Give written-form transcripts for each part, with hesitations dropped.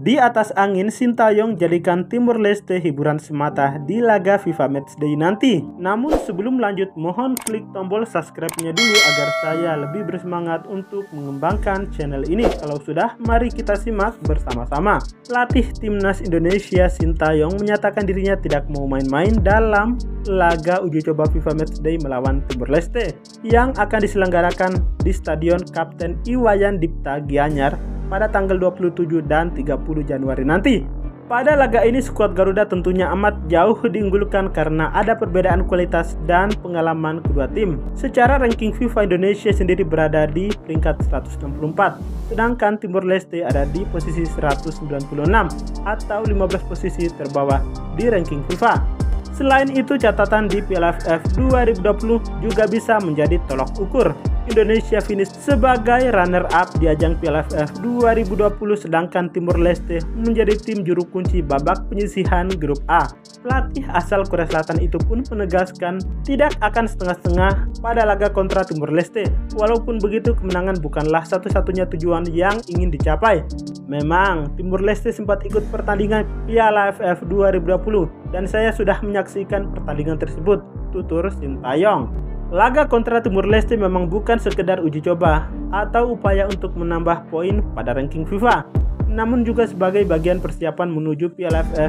Di atas angin, Sintayong jadikan Timor Leste hiburan semata di laga FIFA Matchday nanti. Namun sebelum lanjut, mohon klik tombol subscribe-nya dulu agar saya lebih bersemangat untuk mengembangkan channel ini. Kalau sudah, mari kita simak bersama-sama. Pelatih Timnas Indonesia Sintayong menyatakan dirinya tidak mau main-main dalam laga uji coba FIFA Matchday melawan Timor Leste yang akan diselenggarakan di Stadion Kapten Iwayan Dipta Gianyar pada tanggal 27 dan 30 Januari nanti. Pada laga ini skuad Garuda tentunya amat jauh diunggulkan karena ada perbedaan kualitas dan pengalaman kedua tim. Secara ranking FIFA, Indonesia sendiri berada di peringkat 164, sedangkan Timor Leste ada di posisi 196 atau 15 posisi terbawah di ranking FIFA. Selain itu, catatan di Piala AFF 2020 juga bisa menjadi tolok ukur. Indonesia finish sebagai runner-up di ajang Piala AFF 2020, sedangkan Timor Leste menjadi tim juru kunci babak penyisihan grup A. Pelatih asal Korea Selatan itu pun menegaskan tidak akan setengah-setengah pada laga kontra Timor Leste. Walaupun begitu, kemenangan bukanlah satu-satunya tujuan yang ingin dicapai. Memang Timor Leste sempat ikut pertandingan Piala AFF 2020 dan saya sudah menyaksikan pertandingan tersebut, tutur Sintayong. Laga kontra Timor Leste memang bukan sekedar uji coba atau upaya untuk menambah poin pada ranking FIFA, namun juga sebagai bagian persiapan menuju Piala AFF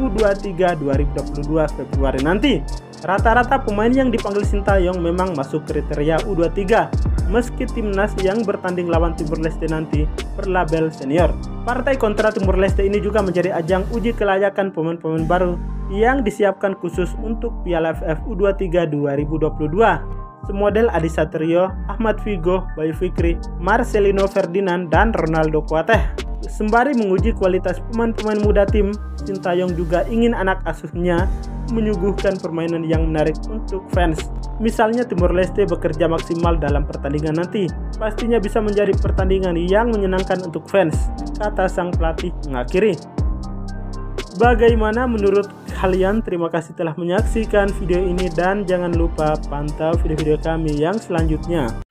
U23 2022 Februari nanti. Rata-rata pemain yang dipanggil Sintayong memang masuk kriteria U23, meski timnas yang bertanding lawan Timor Leste nanti berlabel senior. Partai kontra Timor Leste ini juga menjadi ajang uji kelayakan pemain-pemain baru yang disiapkan khusus untuk Piala AFF U23 2022. Semodel Adi Satrio, Ahmad Figo, Bayu Fikri, Marcelino Ferdinand, dan Ronaldo Kuateh. Sembari menguji kualitas pemain-pemain muda tim, Sintayong juga ingin anak asuhnya menyuguhkan permainan yang menarik untuk fans. Misalnya Timor Leste bekerja maksimal dalam pertandingan nanti, pastinya bisa menjadi pertandingan yang menyenangkan untuk fans, kata sang pelatih mengakhiri. Bagaimana menurut kalian? Terima kasih telah menyaksikan video ini dan jangan lupa pantau video-video kami yang selanjutnya.